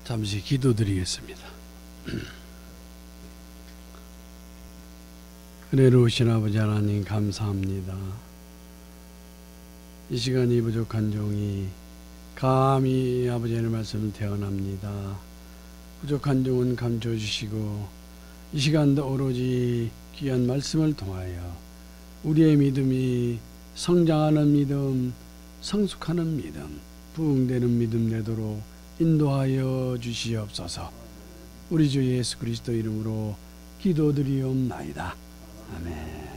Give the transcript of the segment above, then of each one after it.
잠시 기도드리겠습니다. 은혜로우신 아버지 하나님 감사합니다. 이 시간 이 부족한 종이 감히 아버지의 말씀을 대언합니다. 부족한 종은 감춰주시고 이 시간도 오로지 귀한 말씀을 통하여 우리의 믿음이 성장하는 믿음, 성숙하는 믿음, 부흥되는 믿음 되도록 인도하여 주시옵소서. 우리 주 예수 그리스도 이름으로 기도드리옵나이다. 아멘.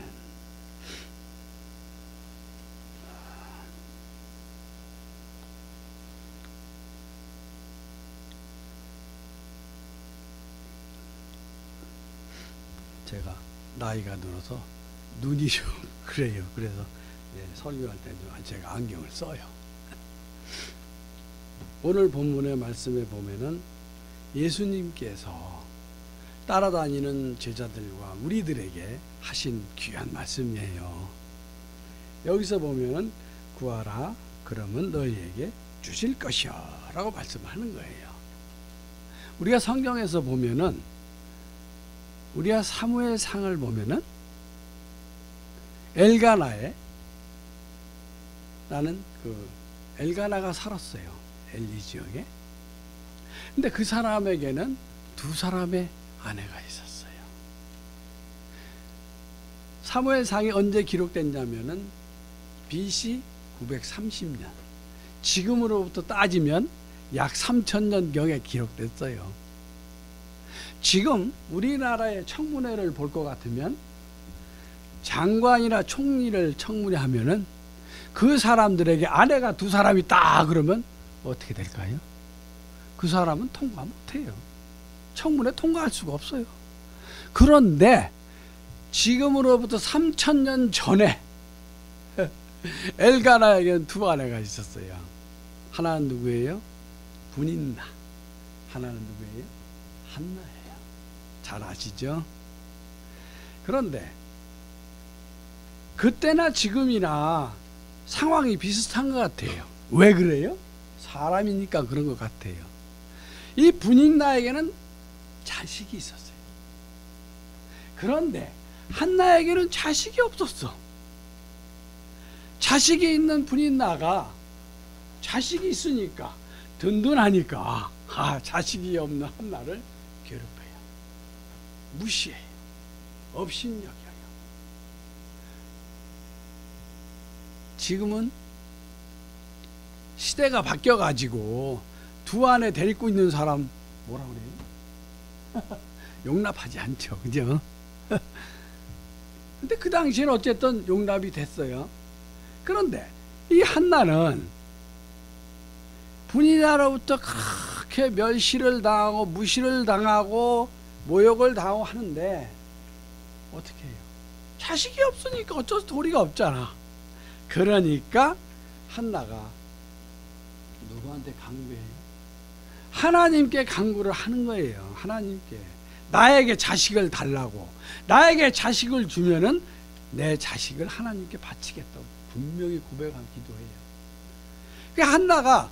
제가 나이가 들어서 눈이 좀 그래요. 그래서 설교할 때 제가 안경을 써요. 오늘 본문의 말씀에 보면은 예수님께서 따라다니는 제자들과 우리들에게 하신 귀한 말씀이에요. 여기서 보면은 구하라 그러면 너희에게 주실 것이야 라고 말씀하는 거예요. 우리가 성경에서 보면은 우리가 사무엘상을 보면은 엘가나에 나는 엘가나가 살았어요. 엘리 지역에. 근데 그 사람에게는 두 사람의 아내가 있었어요. 사무엘상이 언제 기록됐냐면은 BC 930년. 지금으로부터 따지면 약 3000년경에 기록됐어요. 지금 우리나라의 청문회를 볼 것 같으면 장관이나 총리를 청문회하면은 그 사람들에게 아내가 두 사람이 있다 그러면 어떻게 될까요? 그 사람은 통과 못해요. 청문회 통과할 수가 없어요. 그런데 지금으로부터 3000년 전에 엘가나에게는 두 아내가 있었어요. 하나는 누구예요? 분인나. 하나는 누구예요? 한나예요. 잘 아시죠? 그런데 그때나 지금이나 상황이 비슷한 것 같아요. 왜 그래요? 사람이니까 그런 것 같아요. 이 분인나에게는 자식이 있었어요. 그런데 한나에게는 자식이 없었어. 자식이 있는 분인나가 자식이 있으니까 든든하니까 자식이 없는 한나를 괴롭혀요. 무시해요. 업신여겨요. 지금은 시대가 바뀌어가지고 두 아내 데리고 있는 사람 뭐라 그래요? 용납하지 않죠. 그죠? 근데 그 당시에는 어쨌든 용납이 됐어요. 그런데 이 한나는 분이나로부터 그렇게 멸시를 당하고 무시를 당하고 모욕을 당하고 하는데 어떻게 해요? 자식이 없으니까 어쩔 도리가 없잖아. 그러니까 한나가 누구한테 강구해요? 하나님께 강구를 하는 거예요. 하나님께 나에게 자식을 달라고. 나에게 자식을 주면은 내 자식을 하나님께 바치겠다고 분명히 고백하고 기도해요. 그러니까 한나가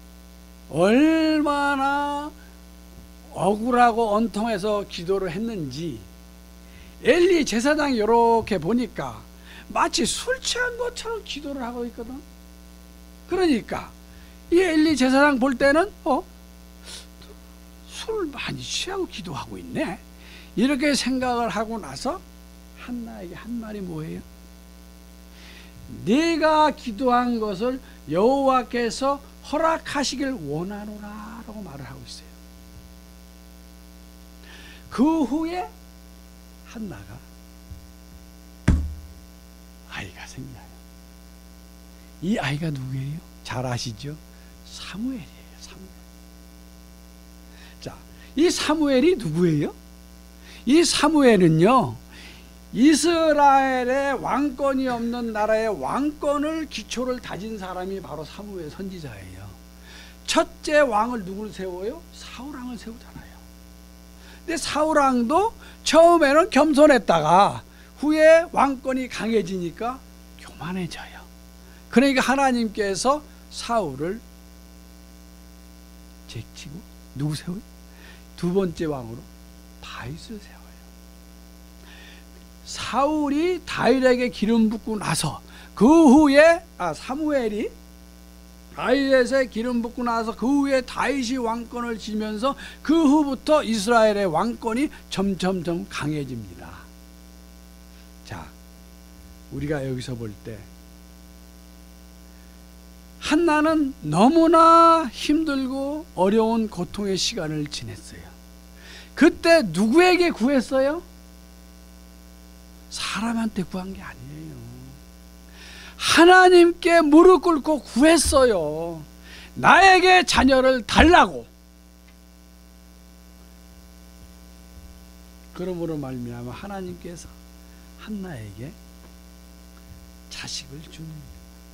얼마나 억울하고 언통해서 기도를 했는지 엘리 제사장이 이렇게 보니까 마치 술 취한 것처럼 기도를 하고 있거든. 그러니까 이 엘리 제사장 볼 때는 술 많이 취하고 기도하고 있네. 이렇게 생각을 하고 나서 한나에게 한 말이 뭐예요? 네가 기도한 것을 여호와께서 허락하시길 원하노라 라고 말을 하고 있어요. 그 후에 한나가 아이가 생겨요. 이 아이가 누구예요? 잘 아시죠? 사무엘이에요. 사무엘. 자, 이 사무엘이 누구예요? 이 사무엘은요, 이스라엘의 왕권이 없는 나라의 왕권을 기초를 다진 사람이 바로 사무엘 선지자예요. 첫째 왕을 누구를 세워요? 사울왕을 세우잖아요. 근데 사울왕도 처음에는 겸손했다가 후에 왕권이 강해지니까 교만해져요. 그러니까 하나님께서 사울을 제치고 누구 세워요? 두 번째 왕으로 다윗을 세워요. 사울이 다윗에게 기름 붓고 나서 그 후에 사무엘이 다윗에 기름 붓고 나서 그 후에 다윗이 왕권을 쥐면서 그 후부터 이스라엘의 왕권이 점점점 강해집니다. 자, 우리가 여기서 볼 때 한나는 너무나 힘들고 어려운 고통의 시간을 지냈어요. 그때 누구에게 구했어요? 사람한테 구한 게 아니에요. 하나님께 무릎 꿇고 구했어요. 나에게 자녀를 달라고. 그러므로 말미암아 하나님께서 한나에게 자식을 줍니다.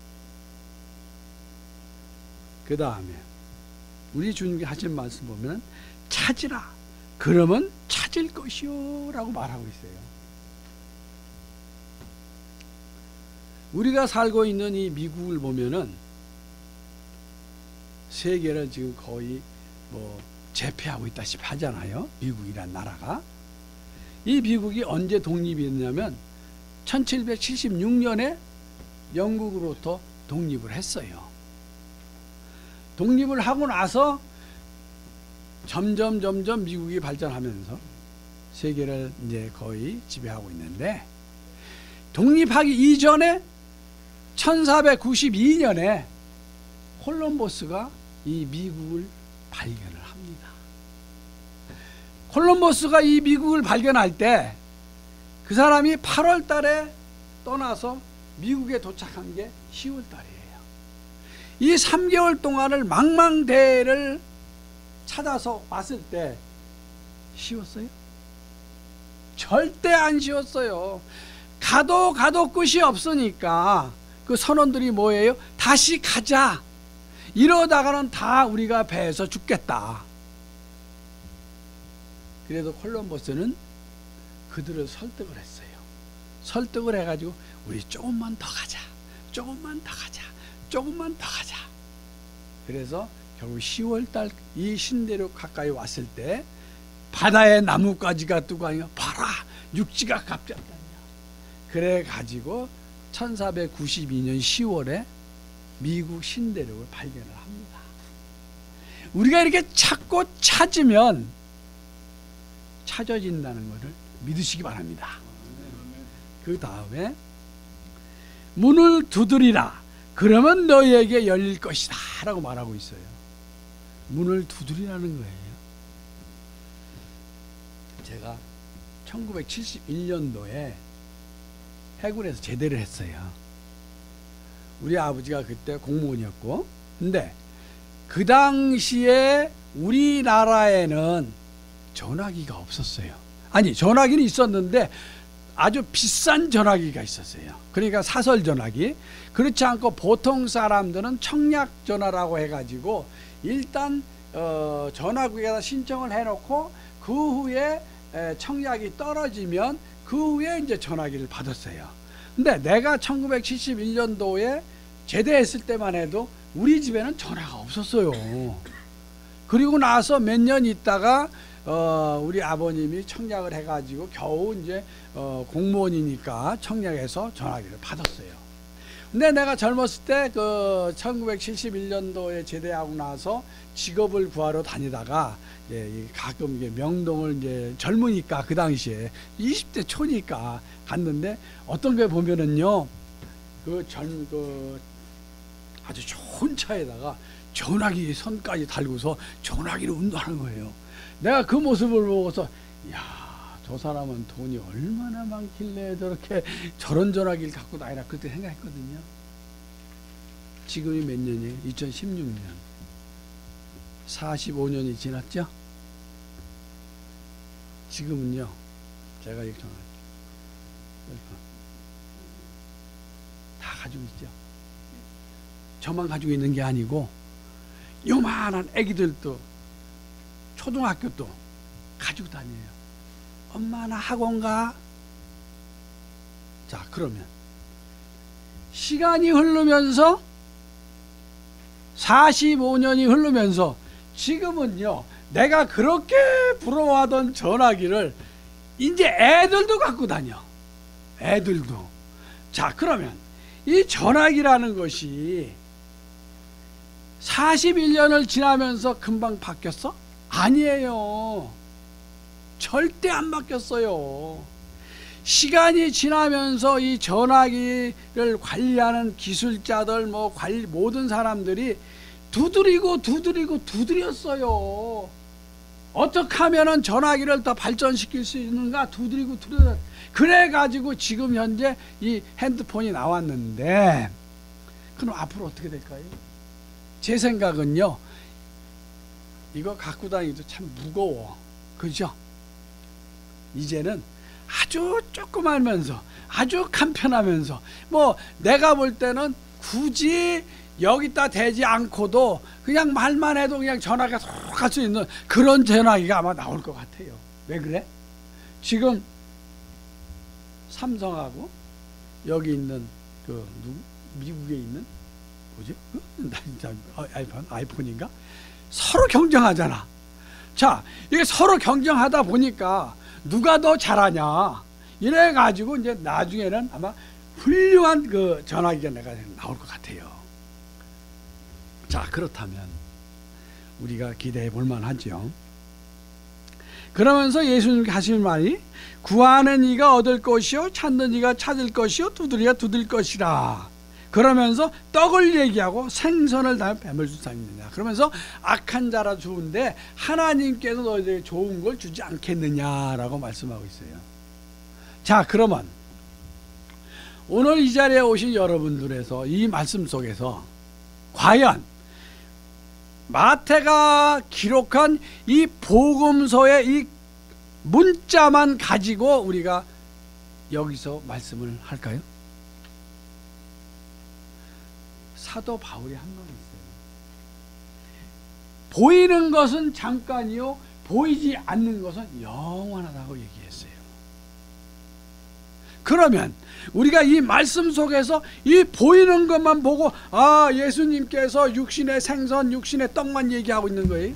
그 다음에 우리 주님이 하신 말씀 보면 찾으라 그러면 찾을 것이요 라고 말하고 있어요. 우리가 살고 있는 이 미국을 보면은 세계를 지금 거의 제패하고 있다시피 하잖아요. 미국이란 나라가. 이 미국이 언제 독립이 됐냐면 1776년에 영국으로부터 독립을 했어요. 독립을 하고 나서 점점 미국이 발전하면서 세계를 이제 거의 지배하고 있는데, 독립하기 이전에 1492년에 콜럼버스가 이 미국을 발견을 합니다. 콜럼버스가 이 미국을 발견할 때 그 사람이 8월 달에 떠나서 미국에 도착한 게 10월 달이에요. 이 3개월 동안을 망망대해를 찾아서 왔을 때 쉬웠어요? 절대 안 쉬웠어요. 가도 끝이 없으니까 그 선원들이 뭐예요? 다시 가자. 이러다가는 다 우리가 배에서 죽겠다. 그래도 콜럼버스는 그들을 설득을 했어요. 설득을 해가지고 우리 조금만 더 가자. 조금만 더 가자. 조금만 더 가자. 그래서 결국 10월달 이 신대륙 가까이 왔을 때 바다에 나뭇가지가 뜨고 하니까 봐라 육지가 갑자기 그래 가지고 1492년 10월에 미국 신대륙을 발견을 합니다. 우리가 이렇게 찾고 찾으면 찾아진다는 것을 믿으시기 바랍니다. 그 다음에 문을 두드리라 그러면 너희에게 열릴 것이다 라고 말하고 있어요. 문을 두드리라는 거예요. 제가 1971년도에 해군에서 제대를 했어요. 우리 아버지가 그때 공무원이었고, 근데 그 당시에 우리나라에는 전화기가 없었어요. 아니, 전화기는 있었는데 아주 비싼 전화기가 있었어요. 그러니까 사설 전화기. 그렇지 않고 보통 사람들은 청약 전화라고 해가지고 일단 전화국에다 신청을 해놓고 그 후에 청약이 떨어지면 그 후에 이제 전화기를 받았어요. 근데 내가 1971년도에 제대했을 때만 해도 우리 집에는 전화가 없었어요. 그리고 나서 몇 년 있다가 우리 아버님이 청약을 해가지고 겨우 이제 공무원이니까 청약해서 전화기를 받았어요. 근데 내가 젊었을 때 그 1971년도에 제대하고 나서 직업을 구하러 다니다가 가끔 이게 명동을 이제 젊으니까 그 당시에 20대 초니까 갔는데 어떤 게 보면은요 그 아주 좋은 차에다가 전화기 선까지 달고서 전화기를 운동하는 거예요. 내가 그 모습을 보고서 야, 저 사람은 돈이 얼마나 많길래 저렇게 저런 전화기를 갖고 다니나 그때 생각했거든요. 지금이 몇 년이에요? 2016년 45년이 지났죠? 지금은요 제가 이렇게 다 가지고 있죠. 저만 가지고 있는 게 아니고 요만한 애기들도 초등학교도 가지고 다녀요. 엄마 나 학원 가. 자, 그러면 시간이 흐르면서 45년이 흐르면서 지금은요 내가 그렇게 부러워하던 전화기를 이제 애들도 갖고 다녀. 애들도. 자, 그러면 이 전화기라는 것이 41년을 지나면서 금방 바뀌었어? 아니에요. 절대 안 바뀌었어요. 시간이 지나면서 이 전화기를 관리하는 기술자들, 모든 사람들이 두드렸어요. 어떻게 하면은 전화기를 더 발전시킬 수 있는가 두드리고 그래가지고 지금 현재 이 핸드폰이 나왔는데, 그럼 앞으로 어떻게 될까요? 제 생각은요, 이거 갖고 다니기도 참 무거워. 그죠? 이제는 아주 조그마하면서 아주 간편하면서 내가 볼 때는 굳이 여기다 대지 않고도 그냥 말만 해도 그냥 전화기가 쏙 갈 수 있는 그런 전화기가 아마 나올 것 같아요. 왜 그래? 지금 삼성하고 여기 있는 미국에 있는 뭐지? 아이폰인가? 서로 경쟁하잖아. 자, 이게 서로 경쟁하다 보니까 누가 더 잘하냐 이래가지고 이제 나중에는 아마 훌륭한 그 전화기가 내가 나올 것 같아요. 자, 그렇다면 우리가 기대해 볼 만하죠. 그러면서 예수님께 하신 말이 구하는 이가 얻을 것이요 찾는 이가 찾을 것이요 두드리가 두들 것이라. 그러면서 떡을 얘기하고 생선을 다음에 뱀을 줄 사람이 있느냐. 그러면서 악한 자라 좋은데 하나님께서 너희들에게 좋은 걸 주지 않겠느냐라고 말씀하고 있어요. 자, 그러면 오늘 이 자리에 오신 여러분들에서 이 말씀 속에서 과연 마태가 기록한 이 복음서의 이 문자만 가지고 우리가 여기서 말씀을 할까요? 사도 바울이 한 말이 있어요. 보이는 것은 잠깐이요 보이지 않는 것은 영원하다고 얘기했어요. 그러면 우리가 이 말씀 속에서 이 보이는 것만 보고 예수님께서 육신의 생선, 육신의 떡만 얘기하고 있는 거예요?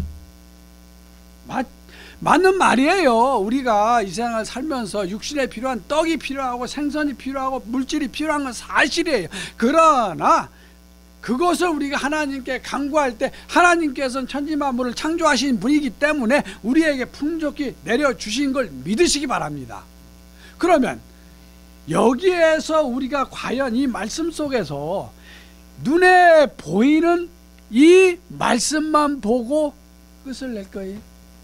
맞는 말이에요. 우리가 이 세상을 살면서 육신에 필요한 떡이 필요하고 생선이 필요하고 물질이 필요한 건 사실이에요. 그러나 그것을 우리가 하나님께 간구할 때 하나님께서는 천지만물을 창조하신 분이기 때문에 우리에게 풍족히 내려주신 걸 믿으시기 바랍니다. 그러면 여기에서 우리가 과연 이 말씀 속에서 눈에 보이는 이 말씀만 보고 끝을 낼 거예요?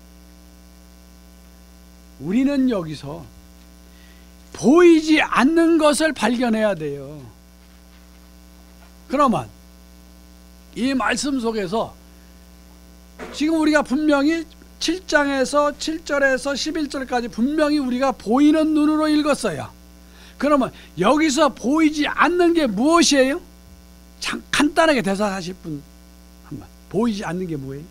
우리는 여기서 보이지 않는 것을 발견해야 돼요. 그러면 이 말씀 속에서 지금 우리가 분명히 7장에서 7절에서 11절까지 분명히 우리가 보이는 눈으로 읽었어요. 그러면 여기서 보이지 않는 게 무엇이에요? 참 간단하게 대사하실 분 한번. 보이지 않는 게 뭐예요?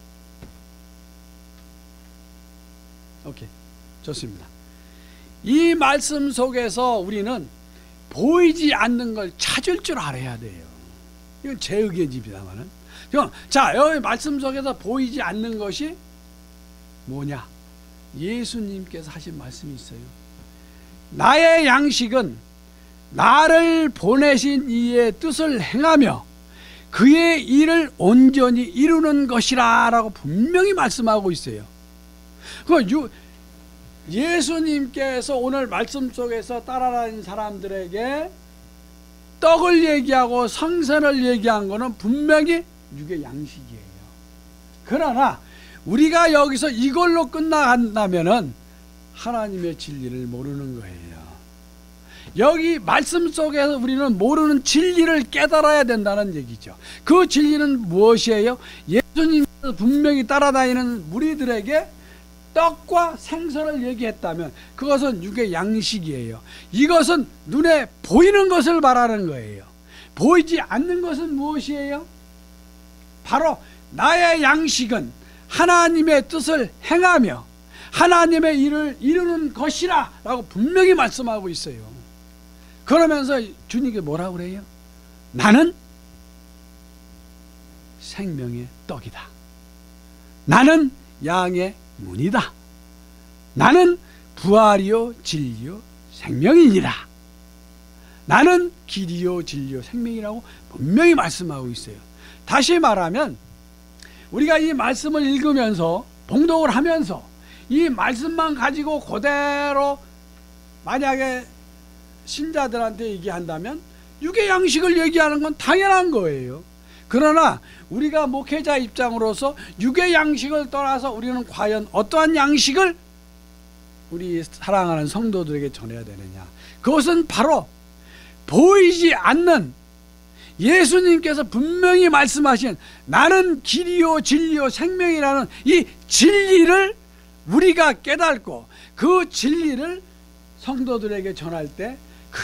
오케이, 좋습니다. 이 말씀 속에서 우리는 보이지 않는 걸 찾을 줄 알아야 돼요. 이건 제 의견입니다만은. 자, 여기 말씀 속에서 보이지 않는 것이 뭐냐? 예수님께서 하신 말씀이 있어요. 나의 양식은 나를 보내신 이의 뜻을 행하며 그의 일을 온전히 이루는 것이라 라고 분명히 말씀하고 있어요. 예수님께서 오늘 말씀 속에서 따라다니는 사람들에게 떡을 얘기하고 생선을 얘기한 것은 분명히 육의 양식이에요. 그러나 우리가 여기서 이걸로 끝나간다면은 하나님의 진리를 모르는 거예요. 여기 말씀 속에서 우리는 모르는 진리를 깨달아야 된다는 얘기죠. 그 진리는 무엇이에요? 예수님께서 분명히 따라다니는 무리들에게 떡과 생선을 얘기했다면 그것은 육의 양식이에요. 이것은 눈에 보이는 것을 말하는 거예요. 보이지 않는 것은 무엇이에요? 바로 나의 양식은 하나님의 뜻을 행하며 하나님의 일을 이루는 것이라 라고 분명히 말씀하고 있어요. 그러면서 주님께 뭐라고 그래요? 나는 생명의 떡이다. 나는 양의 문이다. 나는 부활이요 진리요 생명이니라. 나는 길이요 진리요 생명이라고 분명히 말씀하고 있어요. 다시 말하면 우리가 이 말씀을 읽으면서 봉독을 하면서 이 말씀만 가지고 그대로 만약에 신자들한테 얘기한다면 육의 양식을 얘기하는 건 당연한 거예요. 그러나 우리가 목회자 입장으로서 육의 양식을 떠나서 우리는 과연 어떠한 양식을 우리 사랑하는 성도들에게 전해야 되느냐. 그것은 바로 보이지 않는 예수님께서 분명히 말씀하신 나는 길이요 진리요 생명이라는 이 진리를 우리가 깨닫고 그 진리를 성도들에게 전할 때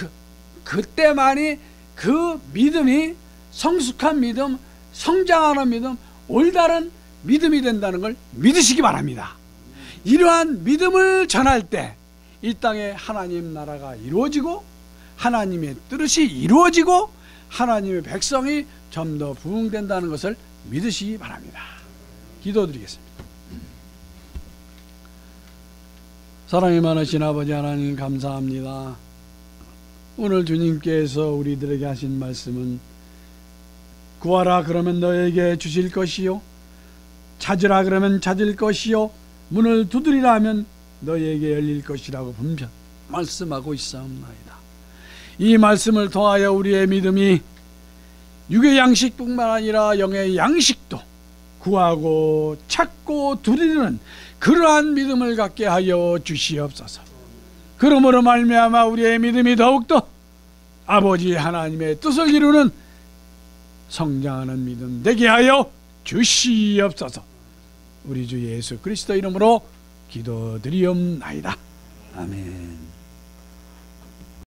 그때만이 그 믿음이 성숙한 믿음, 성장하는 믿음, 올바른 믿음이 된다는 걸 믿으시기 바랍니다. 이러한 믿음을 전할 때 이 땅에 하나님 나라가 이루어지고 하나님의 뜻이 이루어지고 하나님의 백성이 좀 더 부흥된다는 것을 믿으시기 바랍니다. 기도드리겠습니다. 사랑이 많으신 아버지 하나님 감사합니다. 오늘 주님께서 우리들에게 하신 말씀은 구하라 그러면 너에게 주실 것이요 찾으라 그러면 찾을 것이요 문을 두드리라 하면 너에게 열릴 것이라고 분명 말씀하고 있사옵나이다. 이 말씀을 통하여 우리의 믿음이 육의 양식뿐만 아니라 영의 양식도 구하고 찾고 두드리는 그러한 믿음을 갖게 하여 주시옵소서. 그러므로 말미암아 우리의 믿음이 더욱더 아버지 하나님의 뜻을 이루는 성장하는 믿음 되게 하여 주시옵소서. 우리 주 예수 그리스도 이름으로 기도드리옵나이다. 아멘.